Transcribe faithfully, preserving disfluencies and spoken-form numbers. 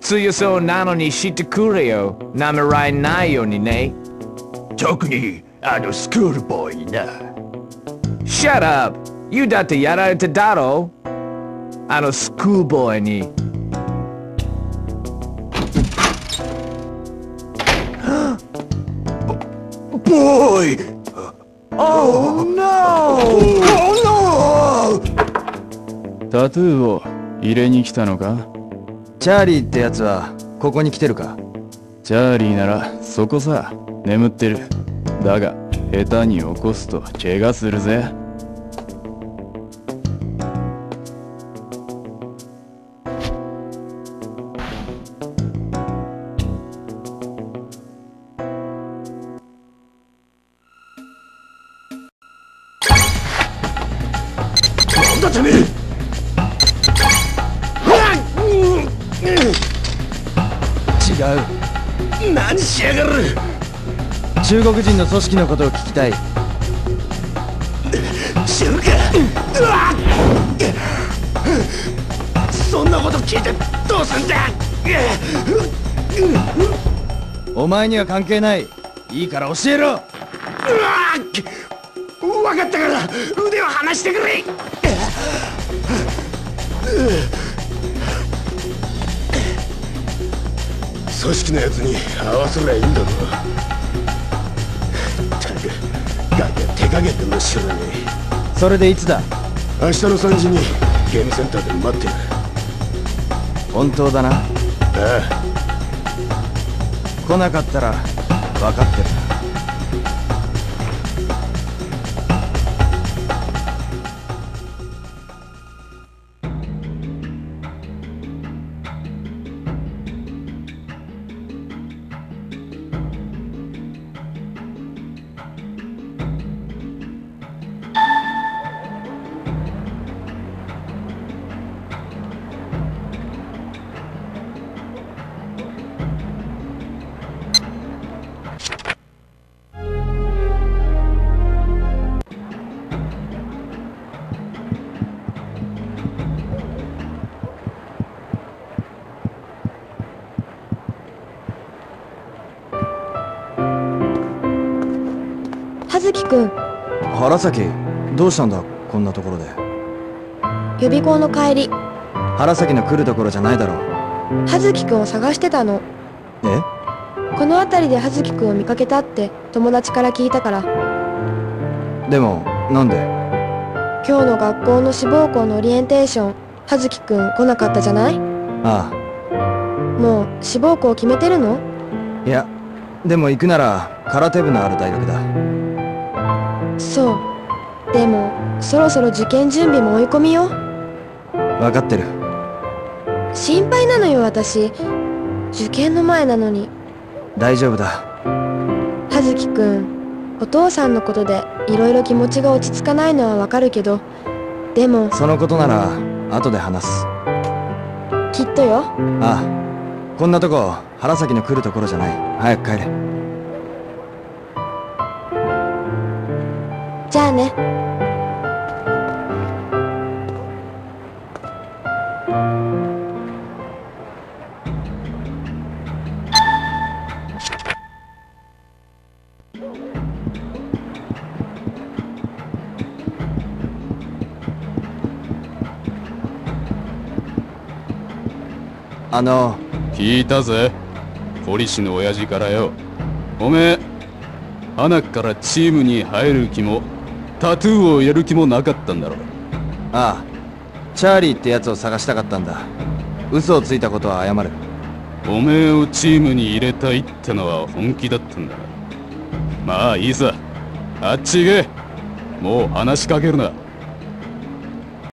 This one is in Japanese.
強そうなのに知ってくれよ。なめらいないようにね。 特にあのスクールボーイにな。 Shut up! You だってやられてだろあのスクールボーイに。 ボーイ Oh no! Oh no! タトゥーを入れに来たのか？ チャーリーってやつはここに来てるか？ チャーリーならそこさ、眠ってる。だが下手に起こすと怪我するぜ。 なんだてめえ。 違う。 何しやがる。 中国人の組織のことを聞きたい。 知るか。うわっそんなこと聞いてどうすんだ。 お前には関係ない。いいから教えろ。 うわ分かったから腕を離してくれ。組織のやつに合わせりゃいいんだぞ。ったくガキは手加減でも知らねえ。 それでいつだ？ 明日のさんじにゲームセンターで待ってる。 本当だな。 ああ。 来なかったら分かってる。 葉月くん、 原崎、どうしたんだこんなところで。 予備校の帰り、 原崎の来るところじゃないだろう。 葉月くんを探してたの。 え？ この辺りで葉月くんを見かけたって友達から聞いたから。 でもなんで？ 今日の学校の志望校のオリエンテーション、葉月くん来なかったじゃない？ あもう志望校決めてるの？ あ、いや、でも行くなら空手部のある大学だ。 そう。でもそろそろ受験準備も追い込みよ。 分かってる。 心配なのよ私。受験の前なのに。 大丈夫だ。 葉月くん、お父さんのことでいろいろ気持ちが落ち着かないのはわかるけど、でもそのことなら後で話す。 きっとよ。 ああ、こんなとこ原崎の来るところじゃない。早く帰れ。 じゃあね。 あの聞いたぜ、堀氏の親父からよ。おめえ花からチームに入る気もタトゥーを入れる気もなかったんだろう。 ああ、チャーリーってやつを探したかったんだ。嘘をついたことは謝る。 おめえをチームに入れたいってのは本気だったんだ。まあいいさ、あっち行け。もう話しかけるな。